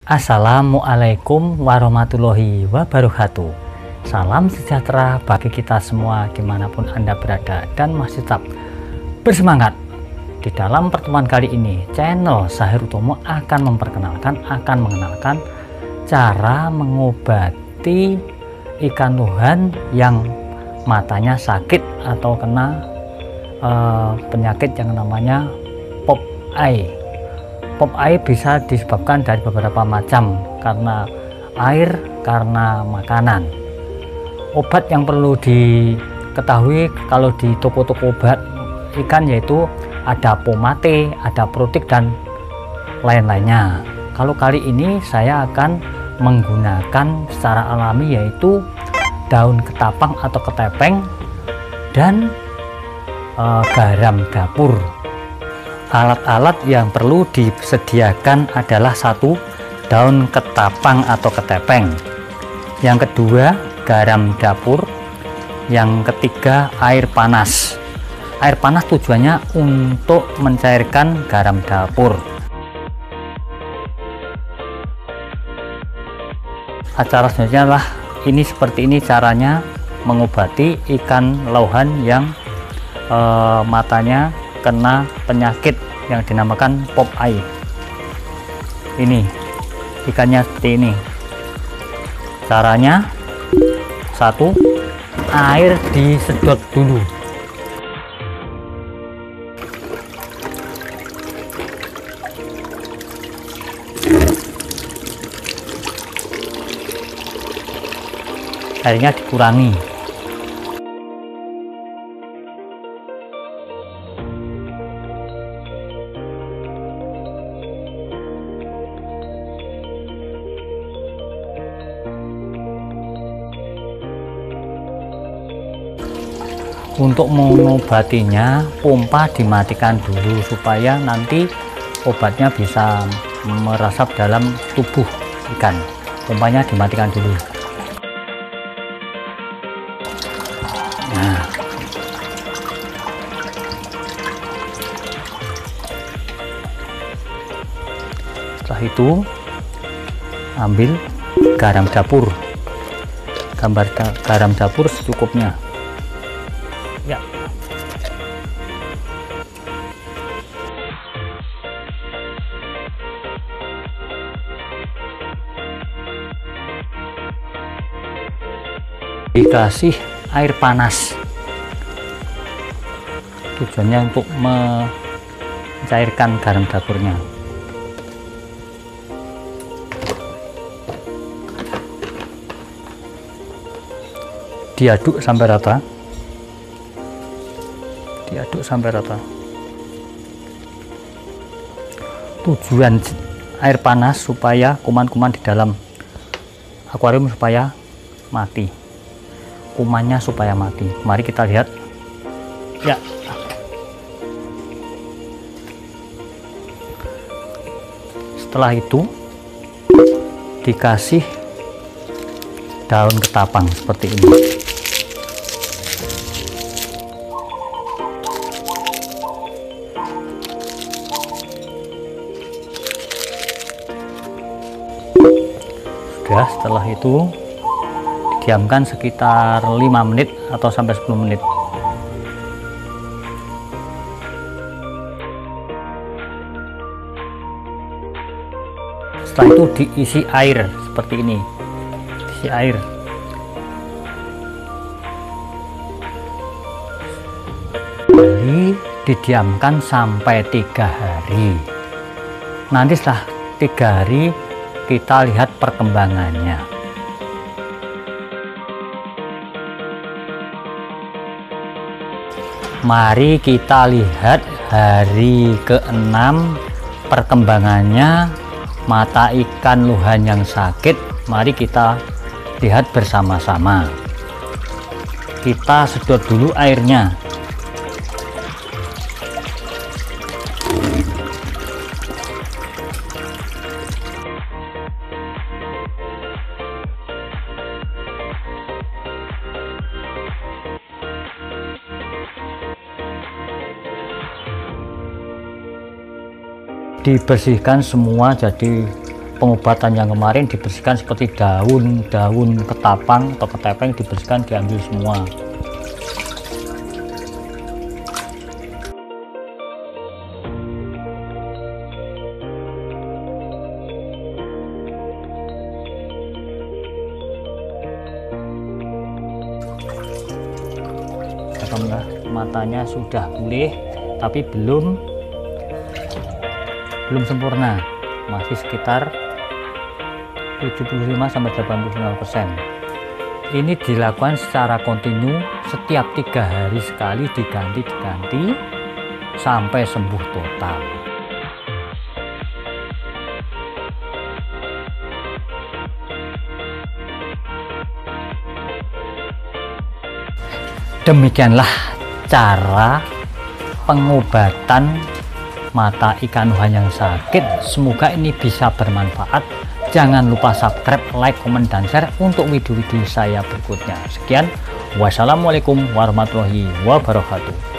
Assalamualaikum warahmatullahi wabarakatuh. Salam sejahtera bagi kita semua dimanapun Anda berada dan masih tetap bersemangat. Di dalam pertemuan kali ini, channel Sahir Utomo akan mengenalkan cara mengobati ikan luhan yang matanya sakit atau kena penyakit yang namanya pop eye. Pop eye bisa disebabkan dari beberapa macam, karena air, karena makanan. Obat yang perlu diketahui kalau di toko-toko obat ikan yaitu ada pomate, ada protik, dan lain-lainnya. Kalau kali ini saya akan menggunakan secara alami yaitu daun ketapang atau ketepeng dan garam dapur. Alat-alat yang perlu disediakan adalah satu, daun ketapang atau ketepeng, yang kedua garam dapur, yang ketiga air panas. Air panas tujuannya untuk mencairkan garam dapur. Cara selanjutnya adalah ini, seperti ini caranya mengobati ikan lauhan yang matanya kena penyakit yang dinamakan pop eye. Ini ikannya seperti ini. Caranya satu, air disedot dulu. Airnya dikurangi. Untuk mengobatinya, pompa dimatikan dulu supaya nanti obatnya bisa meresap dalam tubuh ikan. Pompanya dimatikan dulu. Nah, setelah itu ambil garam dapur. Garam dapur secukupnya. Ya. Dikasih air panas. Tujuannya untuk mencairkan garam dapurnya. Diaduk sampai rata. Tujuan air panas supaya kuman-kuman di dalam akuarium supaya mati, kumannya supaya mati. Mari kita lihat ya. Setelah itu dikasih daun ketapang seperti ini. Setelah itu didiamkan sekitar 5 menit atau sampai 10 menit. Setelah itu diisi air seperti ini. Isi air. Lalu didiamkan sampai 3 hari. Nanti setelah 3 hari kita lihat perkembangannya. Mari kita lihat hari ke-6 perkembangannya mata ikan luhan yang sakit. Mari kita lihat bersama-sama. Kita sedot dulu airnya. Dibersihkan semua, jadi pengobatan yang kemarin dibersihkan, seperti daun-daun ketapang atau ketepeng dibersihkan, diambil semua. Alhamdulillah matanya sudah pulih, tapi belum sempurna, masih sekitar 75-85%. Ini dilakukan secara kontinu, setiap 3 hari sekali, diganti sampai sembuh total. Demikianlah cara pengobatan mata ikan Wuhan yang sakit. Semoga ini bisa bermanfaat. Jangan lupa subscribe, like, komen, dan share untuk video-video saya berikutnya. Sekian, wassalamualaikum warahmatullahi wabarakatuh.